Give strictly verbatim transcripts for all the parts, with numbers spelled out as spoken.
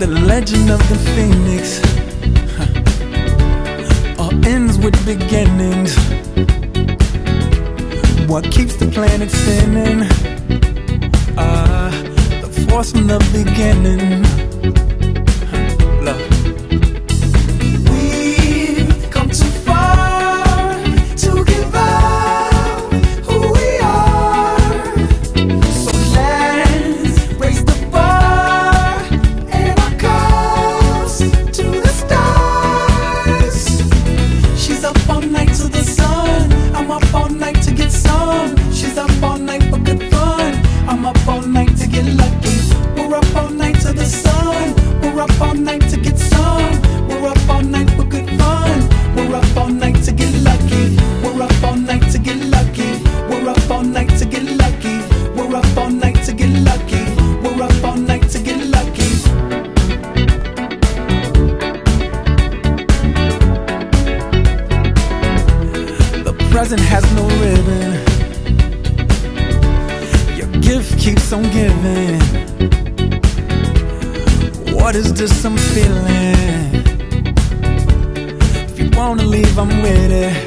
The legend of the phoenix, huh, all ends with beginnings. What keeps the planet spinning? Ah, uh, the force from the beginning. Huh, love. Present has no ribbon. Your gift keeps on giving. What is this I'm feeling? If you wanna leave, I'm with it.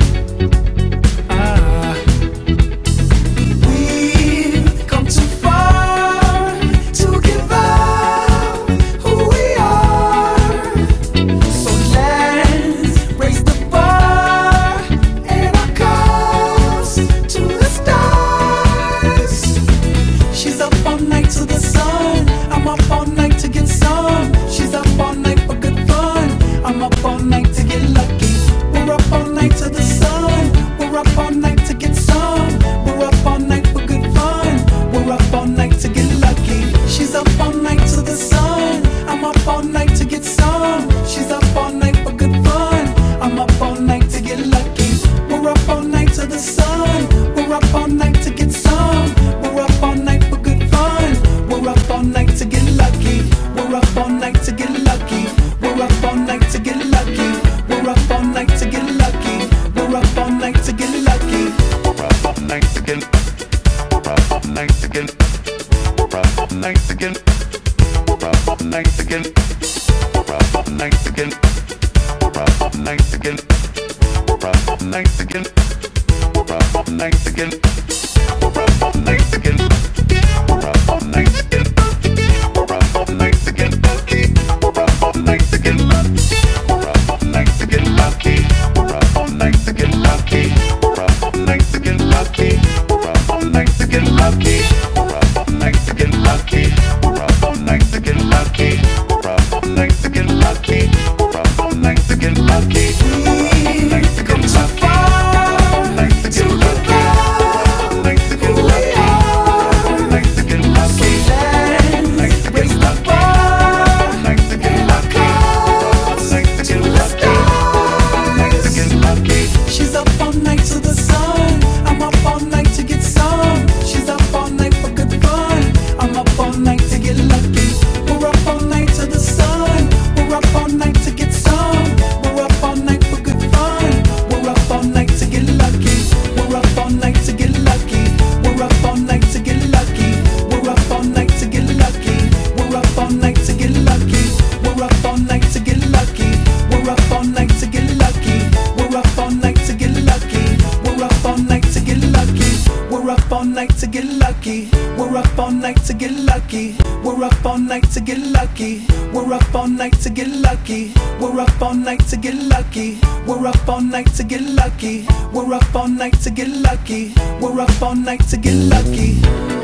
We're up all night to get lucky. We're up all night to get lucky.